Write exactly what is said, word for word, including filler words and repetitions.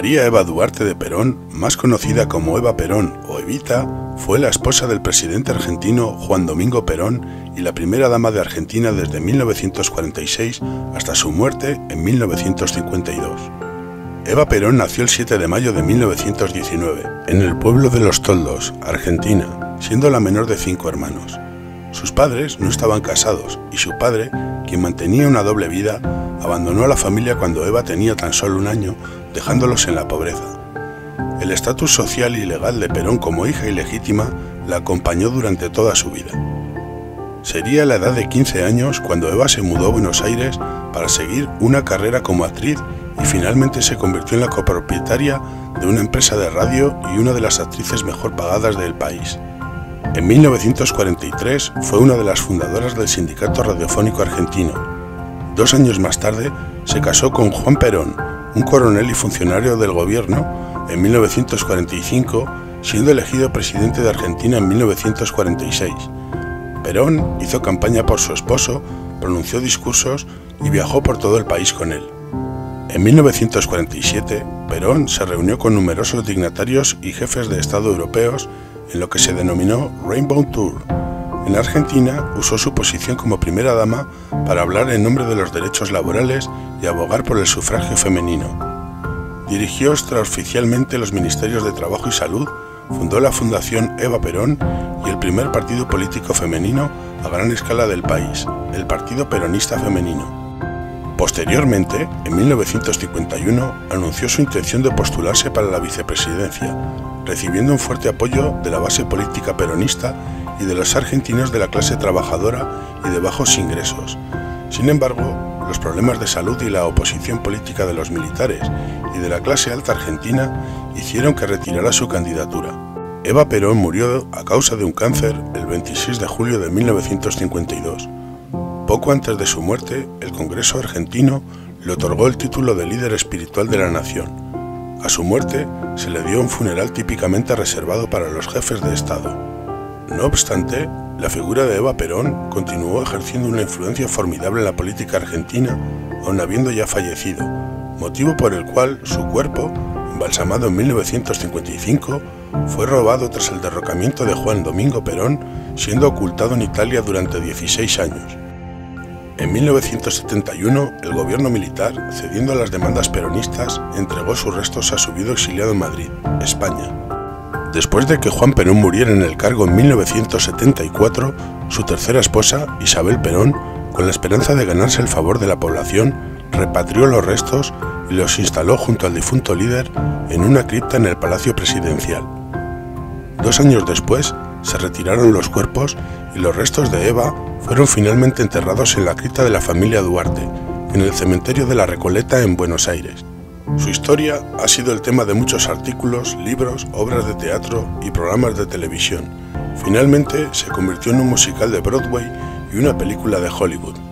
María Eva Duarte de Perón, más conocida como Eva Perón o Evita, fue la esposa del presidente argentino Juan Domingo Perón y la primera dama de Argentina desde mil novecientos cuarenta y seis hasta su muerte en mil novecientos cincuenta y dos. Eva Perón nació el siete de mayo de mil novecientos diecinueve, en el pueblo de Los Toldos, Argentina, siendo la menor de cinco hermanos. Sus padres no estaban casados y su padre, quien mantenía una doble vida, abandonó a la familia cuando Eva tenía tan solo un año, dejándolos en la pobreza. El estatus social y legal de Perón como hija ilegítima la acompañó durante toda su vida. Sería la edad de quince años cuando Eva se mudó a Buenos Aires para seguir una carrera como actriz y finalmente se convirtió en la copropietaria de una empresa de radio y una de las actrices mejor pagadas del país. En mil novecientos cuarenta y tres fue una de las fundadoras del Sindicato Radiofónico Argentino. Dos años más tarde se casó con Juan Perón, un coronel y funcionario del gobierno, en mil novecientos cuarenta y cinco, siendo elegido presidente de Argentina en mil novecientos cuarenta y seis. Perón hizo campaña por su esposo, pronunció discursos y viajó por todo el país con él. En mil novecientos cuarenta y siete, Perón se reunió con numerosos dignatarios y jefes de Estado europeos en lo que se denominó Rainbow Tour. En Argentina usó su posición como primera dama para hablar en nombre de los derechos laborales y abogar por el sufragio femenino. Dirigió extraoficialmente los ministerios de Trabajo y Salud, fundó la Fundación Eva Perón y el primer partido político femenino a gran escala del país, el Partido Peronista Femenino. Posteriormente, en mil novecientos cincuenta y uno, anunció su intención de postularse para la vicepresidencia, recibiendo un fuerte apoyo de la base política peronista y de los argentinos de la clase trabajadora y de bajos ingresos. Sin embargo, los problemas de salud y la oposición política de los militares y de la clase alta argentina hicieron que retirara su candidatura. Eva Perón murió a causa de un cáncer el veintiséis de julio de mil novecientos cincuenta y dos. Poco antes de su muerte, el Congreso argentino le otorgó el título de líder espiritual de la nación. A su muerte se le dio un funeral típicamente reservado para los jefes de Estado. No obstante, la figura de Eva Perón continuó ejerciendo una influencia formidable en la política argentina, aun habiendo ya fallecido, motivo por el cual su cuerpo, embalsamado en mil novecientos cincuenta y cinco, fue robado tras el derrocamiento de Juan Domingo Perón, siendo ocultado en Italia durante dieciséis años. En mil novecientos setenta y uno, el gobierno militar, cediendo a las demandas peronistas, entregó sus restos a su viudo exiliado en Madrid, España. Después de que Juan Perón muriera en el cargo en mil novecientos setenta y cuatro, su tercera esposa, Isabel Perón, con la esperanza de ganarse el favor de la población, repatrió los restos y los instaló junto al difunto líder en una cripta en el Palacio Presidencial. Dos años después, se retiraron los cuerpos y los restos de Eva fueron finalmente enterrados en la cripta de la familia Duarte, en el cementerio de la Recoleta en Buenos Aires. Su historia ha sido el tema de muchos artículos, libros, obras de teatro y programas de televisión. Finalmente se convirtió en un musical de Broadway y una película de Hollywood.